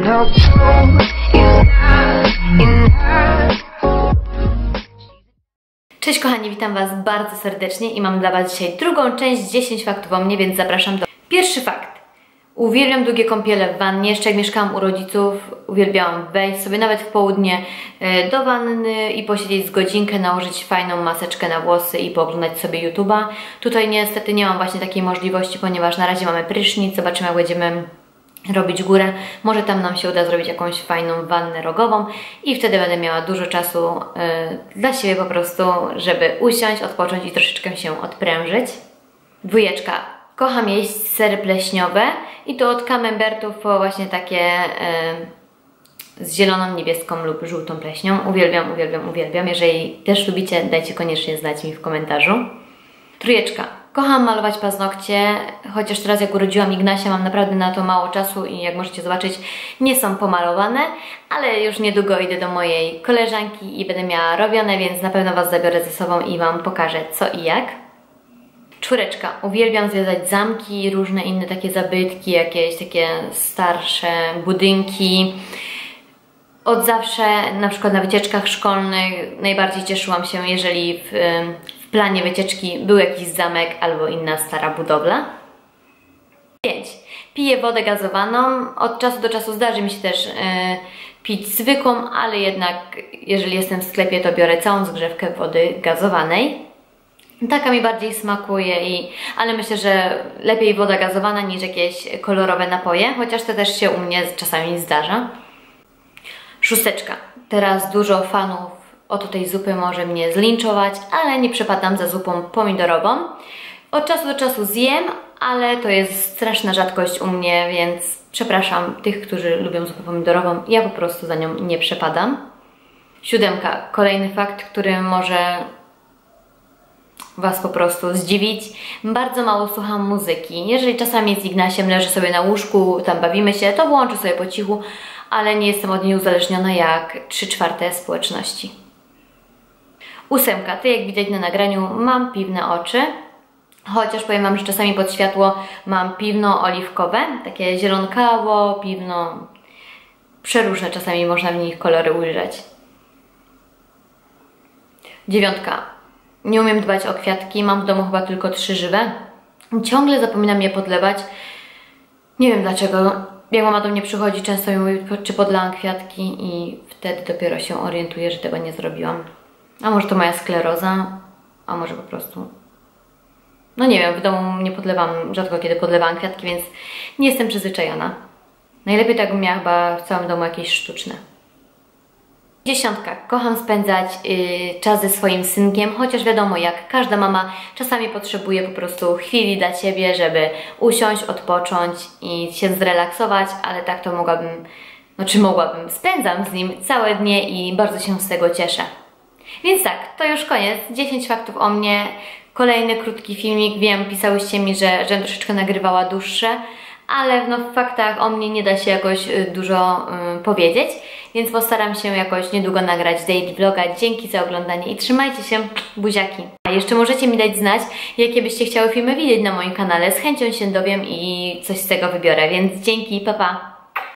Cześć kochani, witam Was bardzo serdecznie i mam dla Was dzisiaj drugą część 10 faktów o mnie, więc zapraszam do... Pierwszy fakt. Uwielbiam długie kąpiele w wannie. Jeszcze jak mieszkałam u rodziców, uwielbiałam wejść sobie nawet w południe do wanny i posiedzieć z godzinkę, nałożyć fajną maseczkę na włosy i pooglądać sobie YouTube'a. Tutaj niestety nie mam właśnie takiej możliwości, ponieważ na razie mamy prysznic. Zobaczymy, jak będziemy robić górę. Może tam nam się uda zrobić jakąś fajną wannę rogową i wtedy będę miała dużo czasu dla siebie po prostu, żeby usiąść, odpocząć i troszeczkę się odprężyć. Dwójeczka. Kocham jeść sery pleśniowe i to od camembertów po właśnie takie z zieloną, niebieską lub żółtą pleśnią. Uwielbiam, uwielbiam, uwielbiam. Jeżeli też lubicie, dajcie koniecznie znać mi w komentarzu. Trójeczka. Kocham malować paznokcie, chociaż teraz jak urodziłam Ignasia, mam naprawdę na to mało czasu i jak możecie zobaczyć, nie są pomalowane, ale już niedługo idę do mojej koleżanki i będę miała robione, więc na pewno Was zabiorę ze sobą i Wam pokażę co i jak. Czwóreczka. Uwielbiam zwiedzać zamki, różne inne takie zabytki, jakieś takie starsze budynki. Od zawsze, na przykład na wycieczkach szkolnych, najbardziej cieszyłam się, jeżeli w planie wycieczki był jakiś zamek albo inna stara budowla. 5. Piję wodę gazowaną. Od czasu do czasu zdarzy mi się też pić zwykłą, ale jednak jeżeli jestem w sklepie, to biorę całą zgrzewkę wody gazowanej. Taka mi bardziej smakuje, ale myślę, że lepiej woda gazowana niż jakieś kolorowe napoje, chociaż to też się u mnie czasami zdarza. Szósteczka. Teraz dużo fanów oto tej zupy może mnie zlinczować, ale nie przepadam za zupą pomidorową. Od czasu do czasu zjem, ale to jest straszna rzadkość u mnie, więc przepraszam tych, którzy lubią zupę pomidorową. Ja po prostu za nią nie przepadam. 7. Kolejny fakt, który może Was po prostu zdziwić. Bardzo mało słucham muzyki. Jeżeli czasami z Ignasiem leżę sobie na łóżku, tam bawimy się, to włączę sobie po cichu, ale nie jestem od niej uzależniona jak 3/4 społeczności. 8. To jak widać na nagraniu, mam piwne oczy. Chociaż powiem Wam, że czasami pod światło mam piwno-oliwkowe, takie zielonkawo, piwno, przeróżne czasami można w nich kolory ujrzeć. 9. Nie umiem dbać o kwiatki, mam w domu chyba tylko 3 żywe. Ciągle zapominam je podlewać. Nie wiem dlaczego. Jak mama do mnie przychodzi, często mi mówi, czy podlałam kwiatki i wtedy dopiero się orientuję, że tego nie zrobiłam. A może to moja skleroza, a może po prostu... No nie wiem, w domu nie podlewam, rzadko kiedy podlewałam kwiatki, więc nie jestem przyzwyczajona. Najlepiej tak bym miała chyba w całym domu jakieś sztuczne. 10. Kocham spędzać czas ze swoim synkiem, chociaż wiadomo, jak każda mama czasami potrzebuje po prostu chwili dla siebie, żeby usiąść, odpocząć i się zrelaksować, ale tak to mogłabym, spędzam z nim całe dnie i bardzo się z tego cieszę. Więc tak, to już koniec, 10 faktów o mnie, kolejny krótki filmik, wiem, pisałyście mi, że troszeczkę nagrywała dłuższe, ale no w faktach o mnie nie da się jakoś dużo powiedzieć, więc postaram się jakoś niedługo nagrać daily vloga. Dzięki za oglądanie i trzymajcie się, buziaki. A jeszcze możecie mi dać znać, jakie byście chciały filmy widzieć na moim kanale, z chęcią się dowiem i coś z tego wybiorę, więc dzięki, pa pa!